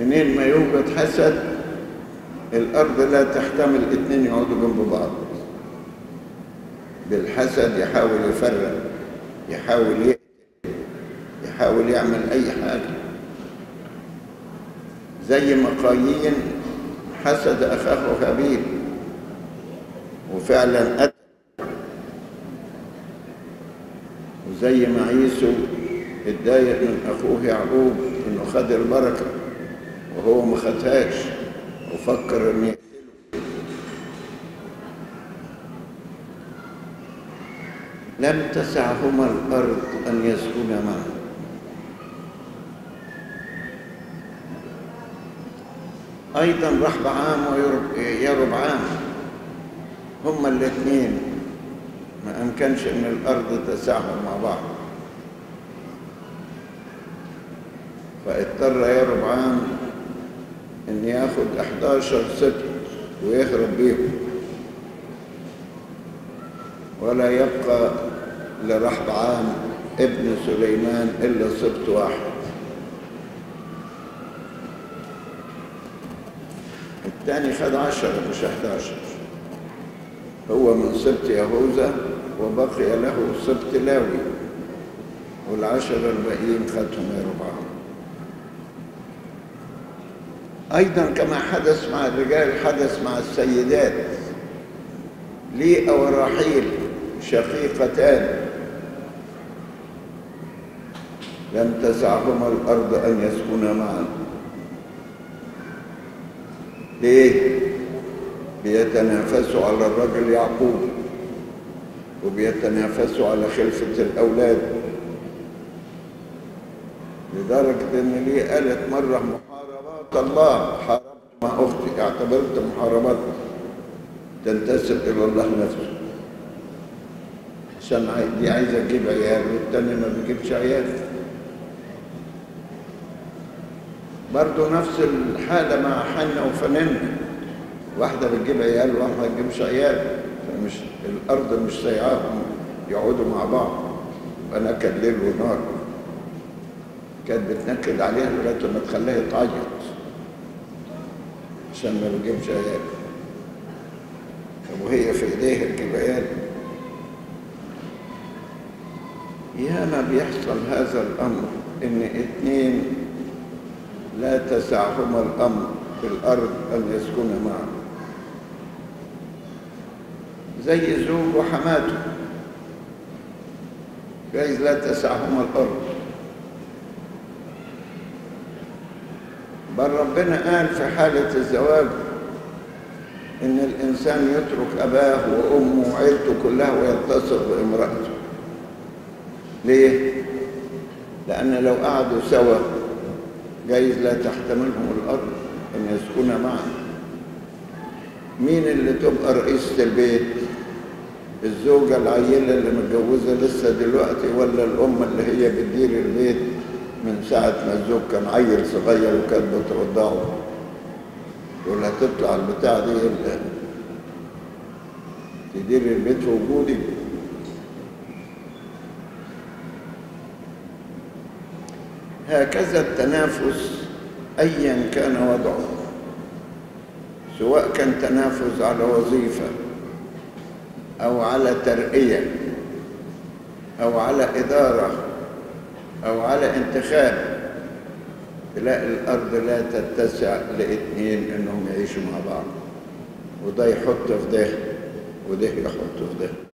منين ما يوجد حسد الأرض لا تحتمل اتنين يقعدوا جنب بعض. بالحسد يحاول يفرق، يحاول يقتل، يحاول يعمل أي حاجة. زي ما قايين حسد أخاه هابيل وفعلا قتل، وزي ما عيسو اتضايق من أخوه يعقوب إنه خد البركة وهو ما خدهاش وفكر إنه يقتله. لم تسعهما الأرض أن يسكنا معا. أيضا رحبعام ويربعام هما الاثنين ما أمكنش إن الأرض تسعهم مع بعض، فاضطر يربعام إن ياخد 11 سبط ويهرب بيهم، ولا يبقى لرحبعام ابن سليمان إلا سبط واحد. الثاني خد 10 مش 11، هو من سبط يهوذا وبقي له سبط لاوي، والعشرة الباقيين خدهم يربعام. أيضا كما حدث مع الرجال حدث مع السيدات. ليئة وراحيل شقيقتان لم تسعهما الأرض أن يسكنا معا. ليه؟ بيتنافسوا على الرجل يعقوب وبيتنافسوا على خلفة الأولاد، لدرجة إن ليه قالت مرة محاربات الله، حاربت مع أختي، اعتبرت محاربات تنتسب إلى الله نفسه، عشان دي عايزة تجيب عيال والتاني ما بيجيبش عيال. برضه نفس الحالة مع حنة وفنانة، واحدة بتجيب عيال وواحدة ما بتجيبش عيال، فمش الأرض مش سايعاهم يقعدوا مع بعض. فنكد ليل ونهار، كانت بتنكد عليها لغاية ما تخليها تعيط عشان ما بتجيبش عيال. طب وهي في ايديها تجيب عيال؟ ياما بيحصل هذا الأمر، إن اتنين لا تسعهما الأمر في الأرض أن يسكنا معا، زي زوج وحماته جايز لا تسعهما الأرض. بل ربنا قال في حالة الزواج إن الإنسان يترك أباه وأمه وعيلته كلها ويتصل بامرأته. ليه؟ لأن لو قعدوا سوا جايز لا تحتملهم الأرض أن يسكنا معا. مين اللي تبقى رئيسة البيت؟ الزوجة العيلة اللي متجوزة لسه دلوقتي، ولا الأم اللي هي بتدير البيت من ساعة ما الزوج كان عيل صغير وكانت بترضعه؟ ولا هتطلع البتاع دي اللي تدير البيت في وجودي؟ هكذا التنافس أيا كان وضعه، سواء كان تنافس على وظيفة أو على ترقية أو على إدارة أو على انتخاب، تلاقي الأرض لا تتسع لاتنين إنهم يعيشوا مع بعض، وده يحط في ده وده يحط في ده.